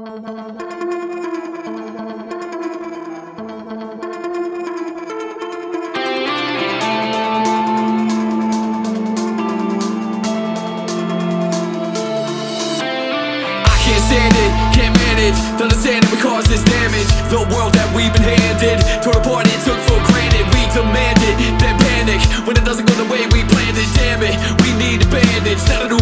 Can't stand it, can't manage to understand it because it's damage. The world that we've been handed, torn apart and took for granted. We demand it, then panic when it doesn't go the way we planned it. Damn it, we need a bandage. Not a